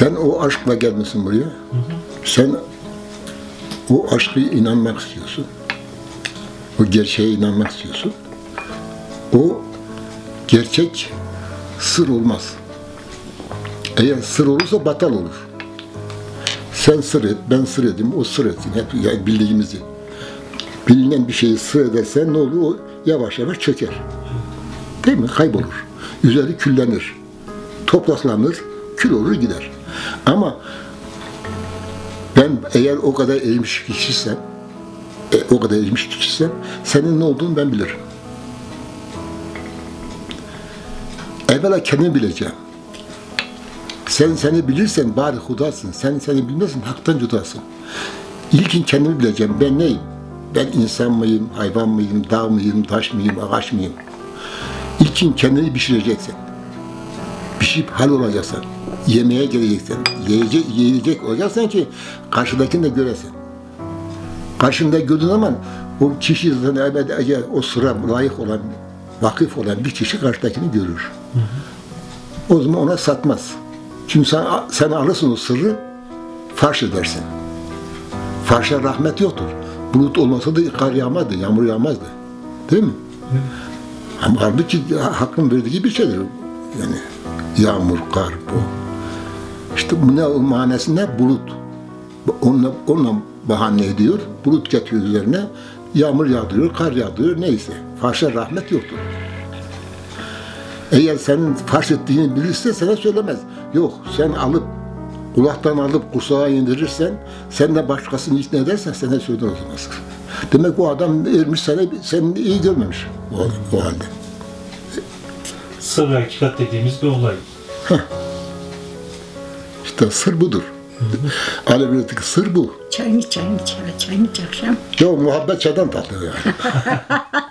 Sen o aşkla gelmişsin buraya. Sen o aşkı inanmak istiyorsun. O gerçeğe inanmak istiyorsun. O gerçek sır olmaz. Eğer sır olursa batal olur. Sen sır et, ben sır edeyim, o sır etsin. Hep yani bildiğimizi. Bilinen bir şeyi sır edersen ne olur? O yavaş yavaş çöker. Değil mi? Kaybolur. Üzeri küllenir. Topraklanır, kül olur gider. Ama ben eğer o kadar eğilmiş kişiysem, senin ne olduğunu ben bilirim. Evvela kendimi bileceğim. Sen seni bilirsen bari hudasın. Sen seni bilmezsin, haktan cudasın. İlkin kendimi bileceğim. Ben neyim? Ben insan mıyım, hayvan mıyım, dağ mıyım, taş mıyım, ağaç mıyım? İlkin kendini pişireceksin. Pişip hal olacaksın. Yemeğe geleceksin. Yiyecek olacaksın ki karşıdakini de göresin. Karşında gördüğün zaman o kişi zaten o sıra layık olan, vakıf olan bir kişi karşıdakini görür. O zaman ona satmaz. Çünkü sen alırsın o sırrı, farş edersin. Farşa rahmet yoktur. Bulut olmasa da kar yağmazdı, yağmur yağmazdı. Değil mi? Ama halbuki hakkın verdiği bir şeydir. Yani yağmur, kar bu. İşte bu ne manası ne? Bulut. Onunla bahane ediyor. Bulut getiriyor üzerine. Yağmur yağdırıyor, kar yağdırıyor neyse. Farşa rahmet yoktur. Eğer senin farş ettiğini bilirse sana söylemez. Yok, sen alıp kulaktan alıp kursağa indirirsen, sen de başkasını ikna edersen sana söylemez. Demek o adam ermiş seni iyi görmemiş o halde. Sır ve hakikat dediğimiz bir olay. İşte sır budur. Alevi'deki sır bu. Çayını akşam. Yok, muhabbet çaydan tatlı yani.